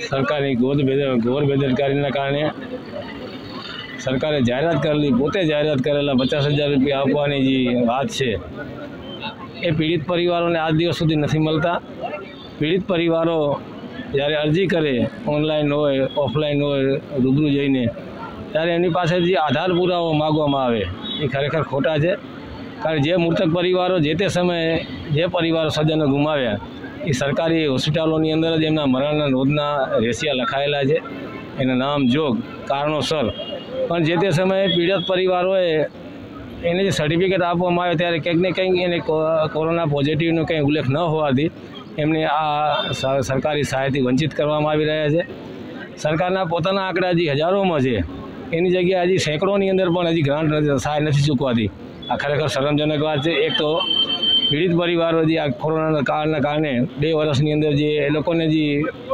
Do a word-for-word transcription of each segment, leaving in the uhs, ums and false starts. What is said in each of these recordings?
सरकारनी घोर घोर बेदरकारीना कारणे सरकारे जाहेरात करेली पोते जाहेरात करेला पचास हज़ार रुपया आपवानी जी बात है ए पीड़ित परिवारों ने आज दिवस सुधी नहीं मळता। पीड़ित परिवारों જ્યારે અરજી કરે ઓનલાઈન હોય ઓફલાઈન હોય રૂબરૂ જઈને ત્યારે એમની પાસેથી આધાર પુરાવો માગવામાં આવે એ ખરેખર ખોટા છે। કારણ જે મૃતક પરિવારો જે તે સમયે જે પરિવારો સજ્જનો ગુમાવ્યા એ સરકારી હોસ્પિટલોની અંદર જ એમના મરણના નોંધના રેસિયા લખાયેલા છે એના નામ જોગ કારણોસર। પણ જે તે સમયે પીડિત પરિવારોએ એને જે સર્ટિફિકેટ આપવામાં આવ્યો ત્યારે કંઈક ને કંઈક એને કોરોના પોઝિટિવનો કંઈ ઉલ્લેખ ન હોવાથી એમને આ સરકારી સહાયથી વંચિત કરવામાં આવી રહ્યા છે। સરકારના પોતાના આંકડા હજી હજારોમાં છે એની જગ્યાએ હજી સેંકડોની અંદર પણ હજી ગ્રાન્ટ સહાય નથી ચૂકવાતી। આ ખરેખર શરમજનક વાત છે। એક તો પીડિત પરિવારો જે આ કોરોનાના કાળના કારણે બે વર્ષની અંદર જે એ લોકોને જે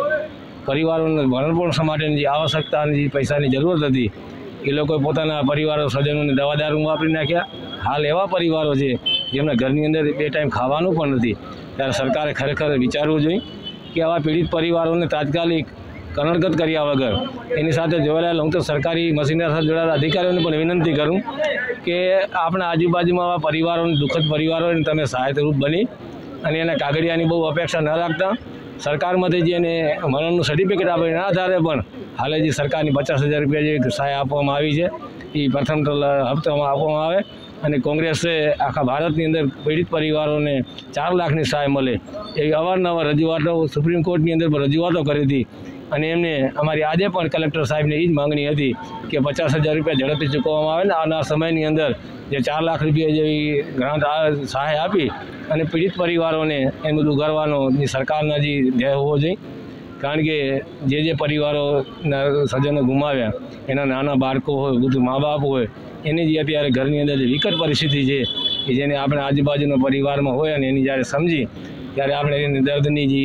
પરિવારોને ભરણપોષણ માટેની જે આવશ્યકતાની જે પૈસાની જરૂરત હતી એ લોકોએ પોતાના પરિવારો સ્વજનોને દવા દારૂ વાપરી નાખ્યા। હાલ એવા પરિવારો છે જેમના ઘરની અંદર બે ટાઈમ ખાવાનું પણ નથી। ત્યારે સરકારે ખરેખર વિચારવું જોઈએ કે આવા પીડિત પરિવારોને તાત્કાલિક કનડગત કર્યા વગર એની સાથે જોડાયેલા હું તો સરકારી મશીનરી સાથે જોડાયેલા અધિકારીઓને પણ વિનંતી કરું કે આપણા આજુબાજુમાં આવા પરિવારોને દુઃખદ પરિવારોને તમે સહાયતારૂપ બની અને એના કાગળિયાની બહુ અપેક્ષા ન રાખતા સરકારમાંથી જે એને મરણનું સર્ટિફિકેટ આપે એના આધારે પણ હાલે જે સરકારની પચાસ હજાર રૂપિયા જે સહાય આપવામાં આવી છે એ પ્રથમ હપ્તામાં આપવામાં આવે અને કોંગ્રેસે આખા ભારતની અંદર પીડિત પરિવારોને ચાર લાખની સહાય મળે એવી અવારનવાર રજૂઆતો સુપ્રીમ કોર્ટની અંદર પણ રજૂઆતો કરી હતી અને એમને અમારી આજે પણ કલેક્ટર સાહેબને એ જ માંગણી હતી કે પચાસ હજાર રૂપિયા ઝડપથી ચૂકવવામાં આવે ને આવનાર સમયની અંદર જે ચાર લાખ રૂપિયા જેવી ગ્રાન્ટ સહાય આપી અને પીડિત પરિવારોને એ બધું કરવાનો જે સરકારના જે ધ્યેય હોવો જોઈએ। કારણ કે જે જે પરિવારોના સજ્જનો ગુમાવ્યા એના નાના બાળકો હોય વૃદ્ધ મા બાપ હોય એની જે અત્યારે ઘરની અંદર જે વિકટ પરિસ્થિતિ છે કે જેને આપણે આજુબાજુના પરિવારમાં હોય અને એની જ્યારે સમજી ત્યારે આપણે એની દર્દની જે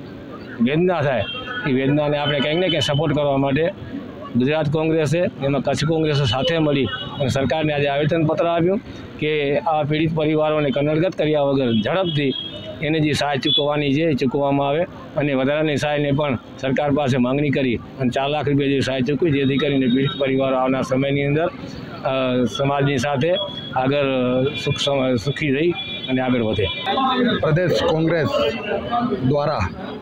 વેદના થાય એ વેદનાને આપણે કંઈક ને કંઈક સપોર્ટ કરવા માટે ગુજરાત કોંગ્રેસે એમાં કચ્છ કોંગ્રેસે સાથે મળી અને સરકારને આજે આવેદનપત્ર આપ્યું કે આ પીડિત પરિવારોને કનડગત કર્યા વગર ઝડપથી એને જે સહાય ચૂકવવાની છે એ ચૂકવવામાં આવે અને વધારાની સહાયને પણ સરકાર પાસે માંગણી કરી અને ચાર લાખ રૂપિયા જેવી સહાય ચૂકવી જેથી કરીને પીડિત પરિવારો આવનાર સમયની અંદર સમાજની સાથે આગળ સુખ સુખી રહી અને આગળ વધે। પ્રદેશ કોંગ્રેસ દ્વારા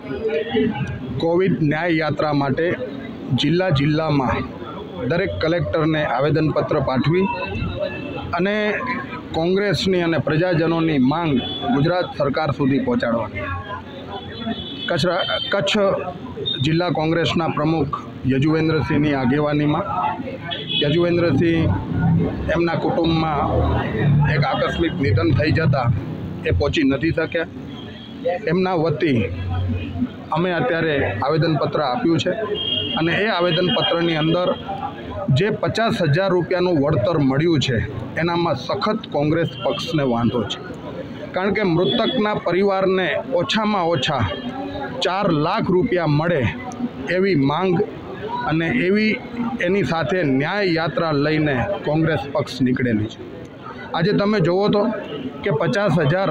કોવિડ ન્યાય યાત્રા માટે જિલ્લા જિલ્લામાં દરેક કલેક્ટરને આવેદનપત્ર પાઠવી અને કોંગ્રેસની અને પ્રજાજનોની માંગ ગુજરાત સરકાર સુધી પહોંચાડવાની કચ્છ કચ્છ જિલ્લા કોંગ્રેસના પ્રમુખ યજુવેન્દ્રસિંહની આગેવાનીમાં યજુવેન્દ્રસિંહ એમના કુટુંબમાં એક આકસ્મિક નિધન થઈ જતાં એ પહોંચી નથી શક્યા। એમના વતી અમે અત્યારે આવેદનપત્ર આપ્યું છે અને એ આવેદનપત્રની અંદર જે પચાસ હજાર રૂપિયાનું વળતર મળ્યું છે એનામાં સખત કોંગ્રેસ પક્ષને વાંધો છે। કારણ કે મૃતકના પરિવારને ઓછામાં ઓછા ચાર લાખ રૂપિયા મળે એવી માંગ અને એવી એની સાથે ન્યાય યાત્રા લઈને કોંગ્રેસ પક્ષ નીકળેલી છે। આજે તમે જુઓ તો કે પચાસ હજાર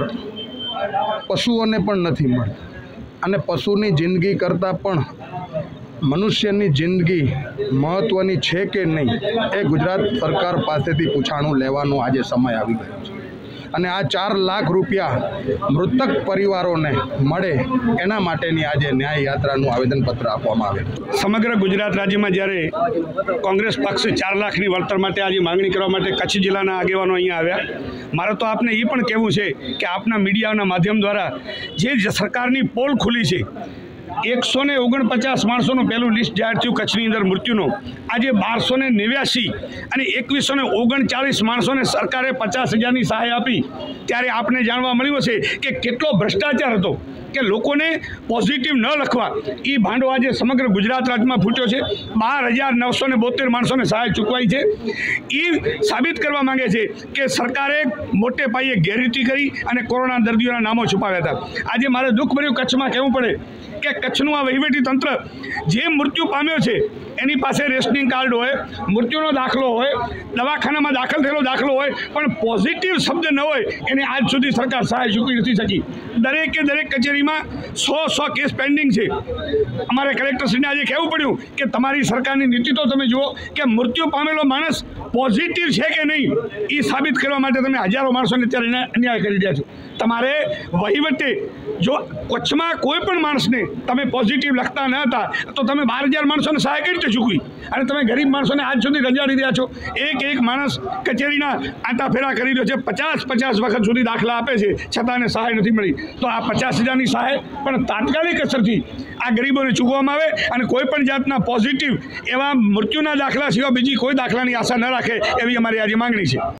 પશુઓને પણ નથી મળતા અને પશુની જિંદગી કરતાં પણ મનુષ્યની જિંદગી મહત્ત્વની છે કે નહીં એ ગુજરાત સરકાર પાસેથી પૂછાણું લેવાનો આજે સમય આવી ગયો છે અને આ ચાર લાખ રૂપિયા મૃતક પરિવારોને મળે એના માટેની આજે ન્યાય યાત્રાનું આવેદનપત્ર આપવામાં આવે। સમગ્ર ગુજરાત રાજ્યમાં જ્યારે કોંગ્રેસ પક્ષે ચાર લાખની વળતર માટે આજે માંગણી કરવા માટે કચ્છ જિલ્લાના આગેવાનો અહીંયા આવ્યા। મારે તો આપને એ પણ કહેવું છે કે આપના મીડિયાના માધ્યમ દ્વારા જે સરકારની પોલ ખુલી છે એકસો ને ઓગણપચાસ માણસોનું પહેલું લિસ્ટ જાહેર થયું કચ્છની અંદર મૃત્યુનું આજે બારસો ને નેવ્યાસી અને એકવીસો ને ઓગણચાળીસ માણસોને સરકારે પચાસ હજારની સહાય આપી ત્યારે આપને જાણવા મળ્યું હશે કે કેટલો ભ્રષ્ટાચાર હતો કે લોકોને પોઝિટિવ ન લખવા એ ભાંડો આજે સમગ્ર ગુજરાત રાજ્યમાં ફૂટ્યો છે। બાર હજાર નવસો ને બોતેર માણસોને સહાય ચૂકવાઈ છે। એ સાબિત કરવા માંગે છે કે સરકારે મોટે પાયે ગેરરીતિ કરી અને કોરોના દર્દીઓના નામો છુપાવ્યા હતા। આજે મારે દુઃખભર્યું કચ્છમાં કહેવું પડે કે કચ્છનું આ વહીવટી તંત્ર જે મૃત્યુ પામ્યો છે એની પાસે રેશનિંગ કાર્ડ હોય, મૃત્યુનો દાખલો હોય, દવાખાનામાં દાખલ થયેલો દાખલો હોય, પણ પોઝિટિવ શબ્દ ન હોય એને આજ સુધી સરકાર સહાય ચૂકવી નથી શકી। દરેકે દરેક કચેરીમાં નવસારીમાં સો સો કેસ પેન્ડિંગ છે। અમારે કલેક્ટરશ્રીને આજે કહેવું પડ્યું કે તમારી સરકારની નીતિ તો તમે જુઓ કે મૃત્યુ પામેલો માણસ પોઝિટિવ છે કે નહીં એ સાબિત કરવા માટે તમે હજારો માણસોને અત્યારે અન્યાય કરી રહ્યા છો। તમારે વહીવટે જો કચ્છમાં કોઈ પણ માણસને તમે પોઝિટિવ લખતા ન હતા તો તમે બાર હજાર માણસોને સહાય કઈ રીતે ચૂકવી અને તમે ગરીબ માણસોને આજ સુધી રંજાડી રહ્યા છો। એક એક માણસ કચેરીના આંટા ફેરા કરી રહ્યો છે, પચાસ પચાસ વખત સુધી દાખલા આપે છે, છતાં એને સહાય નથી મળી। તો આ પચાસ હજારની સહાય પણ તાત્કાલિક અસરથી આ ગરીબોને ચૂકવવામાં આવે અને કોઈ પણ જાતના પોઝિટિવ એવા મૃત્યુના દાખલા સિવાય બીજી કોઈ દાખલાની આશા ન રાખે એવી અમારી આજે માંગણી છે।